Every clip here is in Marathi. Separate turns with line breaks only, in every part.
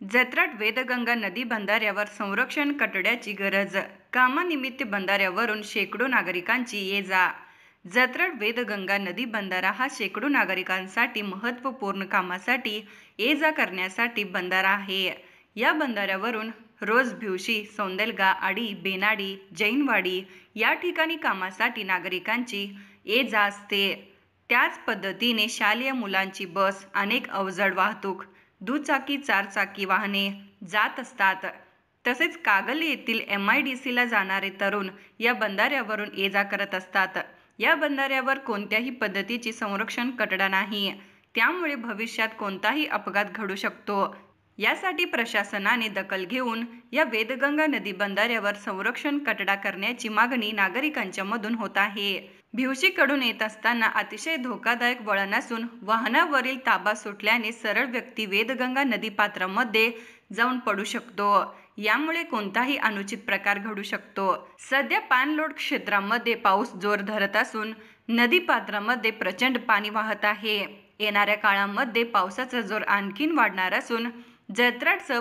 जत्राट वेदगंगा नदी बंधाऱ्यावर संरक्षण कटड्याची गरज. कामानिमित्त बंधाऱ्यावरून शेकडो नागरिकांची ये-जा. जत्राट वेदगंगा नदी बंधारा हा शेकडो नागरिकांसाठी महत्त्वपूर्ण कामासाठी ये-जा करण्यासाठी बंधारा आहे. या बंधाऱ्यावरून रोज भिवशी, सौंदलगा, आडी, बेनाडी, जैनवाडी या ठिकाणी कामासाठी नागरिकांची ये-जा असते. त्याच पद्धतीने शालेय मुलांची बस, अनेक अवजड वाहतूक, दुचाकी, चारचाकी वाहने जात असतात. तसेच कागल येथील MIDCला जाणारे तरुण या बंधाऱ्यावरून ये-जा करत असतात. या बंधाऱ्यावर कोणत्याही पद्धतीची संरक्षण कटडा नाही, त्यामुळे भविष्यात कोणताही अपघात घडू शकतो. यासाठी प्रशासनाने दखल घेऊन या वेदगंगा नदी बंधाऱ्यावर संरक्षण कटडा करण्याची मागणी नागरिकांच्या मधून होत आहे. भिवशीकडून येत असताना अतिशय धोकादायक वळण असून वाहनावरील ताबा सुटल्याने सरळ व्यक्ती वेदगंगा नदीपात्रामध्ये जाऊन पडू शकतो. यामुळे कोणताही अनुचित प्रकार घडू शकतो. सध्या पाणलोट क्षेत्रामध्ये पाऊस जोर धरत असून नदीपात्रामध्ये प्रचंड पाणी वाहत आहे. येणाऱ्या काळामध्ये पावसाचा जोर आणखीन वाढणार असून जत्राटसह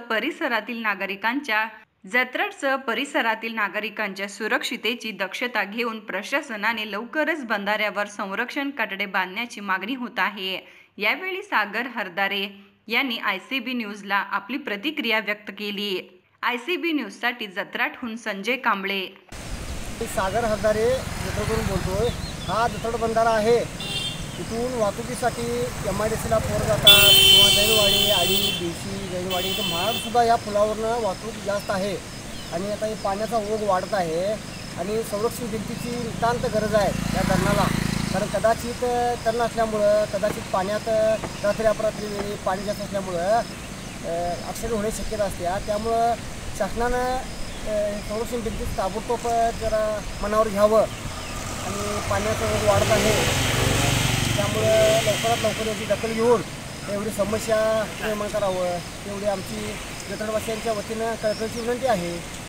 परिसरातील नागरिकांच्या सुरक्षितेची दक्षता घेऊन प्रशासनाने लवकरच बंधाऱ्यावर संरक्षण कटडे बांधण्याची मागणी होत आहे. यावेळी सागर हरदारे यांनी ICB न्यूजला आपली प्रतिक्रिया व्यक्त केली. ICB न्यूजसाठी जत्राटहून संजय कांबळे.
सागर हरदारे जत्राटहून बोलतोय. हा जत्राट बंधारा आहे. इथून वाहतुकीसाठी MIDCला पोरं जातात किंवा जैनवाडी, आडी, भिवशी, जैनवाडी तर महाडसुद्धा या पुलावरनं वाहतूक जास्त आहे. आणि आता हे पाण्याचा ओघ वाढत आहे आणि संरक्षण भिंतीची नितांत गरज आहे या धरणाला. कारण कदाचित टर्न असल्यामुळं, कदाचित पाण्यात रात्री अपरात्री वेळी पाणी जास्त असल्यामुळं ॲक्सिडेंट होण्याची शक्यता असते. त्यामुळं शासनानं संरक्षण भिंतीत ताबडतोब जरा मनावर घ्यावं. आणि पाण्याचा ओघ वाढत आहे, त्यामुळं लवकरात लवकर याची दखल घेऊन एवढी समस्या निर्माण करावं, एवढी आमची जत्राटवासियांच्या वतीनं कळकळीची विनंती आहे.